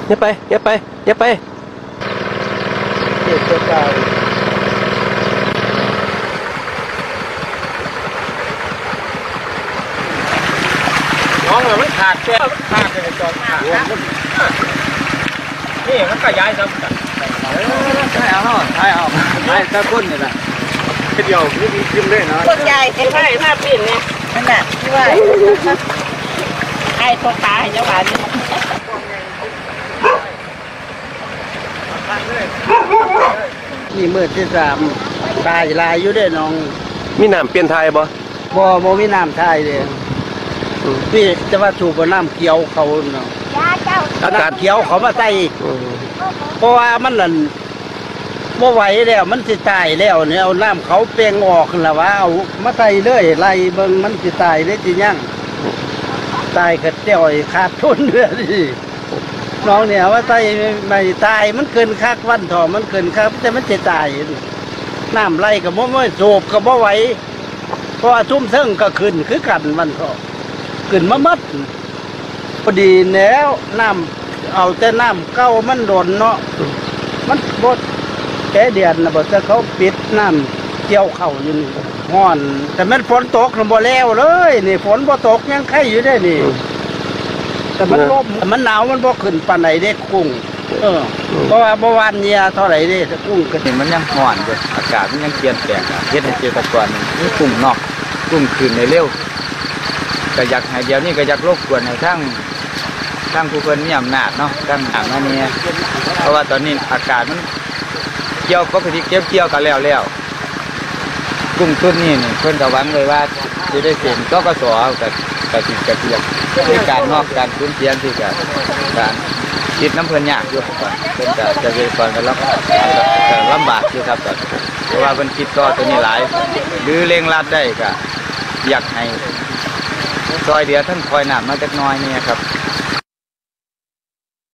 อย่าไปอย่าไปอย่าไปเจ็บตัวเก่าน้องเลยมันขาดแค่ขาดเลยจอมขาดนี่มันก็ย้ายซ้ำกันใช่เอาใช่เอาใช่ตะก้นนี่แหละเดียวนี่ยิ้มได้นะต้นใหญ่ใช่ภาพปิ่นเนี่ยนั่นแหละที่ว่าไอ้ตัวตาเจ้าหวานนี่มือที่สามตายลายอยู่ได้น้องมีน้ำเปลี่ยนไทยบ่บ่มีน้ำทายเลยพี่จะว่าสูบน้ำเขียวเขาเนาะอากาศเขียวเขามาใส่เพราะว่ามันนั่นบ่ไหวแล้วมันสิตายแล้วเนี่ยเอาน้ำเขาเปล่งออกแล้วว่าเอามาใส่เลยไล่เบิ่งมันสิตายได้สิยังตายกระเจ้อยขาดทุนเลยดิน้องเนี่ยว่าตายไม่ตายมันเกินคักวันถอมันเกินคักแต่มันจะตายน้ำไหลกับบ่สูบกับบ่ไหวเพราะว่าทุ่มเทิงก็ขึ้นคือกันวันถอขึ้นมามัดพอดีแล้วน้ำเอาแต่น้ำเก้ามันโดนเนาะมันบดแก่เดือนนะบอกจะเขาปิดน้ำเกี่ยวเข่าอยู่นี่ห้อนแต่มันฝนตกมันบ่แล้วเลยนี่ฝนบ่ตกยังไข่อยู่ได้นี่แต่มันลมมันหนาวมันบ่ขึ้นปานไหนเด็กกุ้งเพราะว่าเมื่อวานเนี่ยเท่าไหร่เด็กกุ้งก็เห็นมันยังห่อนอยู่อากาศมันยังเปลี่ยนแปลงเฮ็ดให้เกษตรกรนี่กุ้งนอกกุ้งคืนในเร็วก็อยากให้เดี๋ยวนี้ก็อยากรบกวนให้ทั้งผู้เพิ่นมีอำนาจเนาะทั้งหางอันนี้เพราะว่าตอนนี้อากาศมันเกี่ยวกับที่เก็บเกี่ยวกันแล้วกุ้งชุดนี้นี่เพิ่นก็หวังเลยว่าสิได้เซ็นกสกับสิกระเทียมในการนอกการพื้นเสียงที่การคิดน้ำเพิ่นยากอยู่ก่อนเพิ่นจะเรียนก่อนกันแล้วก็ลำบากอยู่ครับเพราะว่าเพิ่นคิดก็ตัวนี้หลายหรือเร่งรัดได้ก็อยากให้ซอยเดียวท่านคอยหนามมาจักน้อยนี่ครับ